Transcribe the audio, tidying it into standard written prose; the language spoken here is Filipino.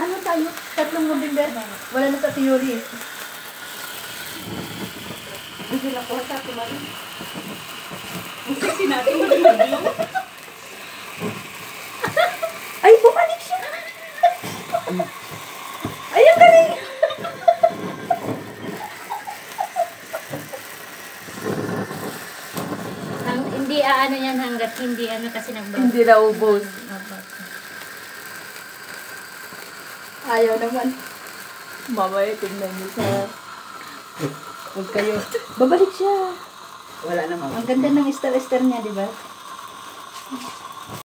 ano tayo? 3 November. Wala na sa theory. Hindi na ko sa kumain. Kasi natin mag-iinom. Ay, bumalik siya! Ayun ka rin! Hindi ano yan hanggat hindi ano kasi nagbago. Hindi na ubos. Ayaw naman. Mamaya, tignan niyo sa... Huwag kayo. Babalik siya. Wala naman. Ang ganda ng star-star niya, di ba?